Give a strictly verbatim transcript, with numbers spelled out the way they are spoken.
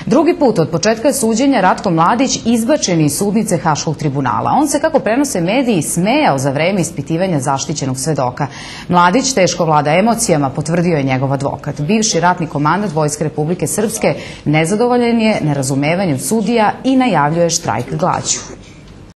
Drugi put od početka suđenja Ratko Mladić izbačen iz sudnice Haškog tribunala. On se, kako prenose mediji, smejao za vreme ispitivanja zaštićenog svedoka. Mladić teško vlada emocijama, potvrdio je njegov advokat. Bivši ratni komandant Vojske Republike Srpske nezadovoljan je nerazumevanjem sudija i najavljuje štrajk glađu.